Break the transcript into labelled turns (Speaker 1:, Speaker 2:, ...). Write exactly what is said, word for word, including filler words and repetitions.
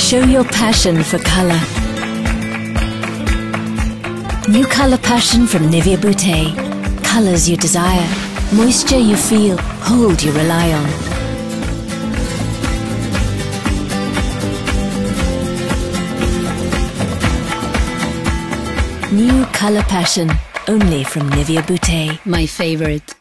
Speaker 1: Show your passion for color. New Color Passion from Nivea Boutte. Colors you desire, moisture you feel, hold you rely on. New Color Passion, only from Nivea Boutte. My favorite.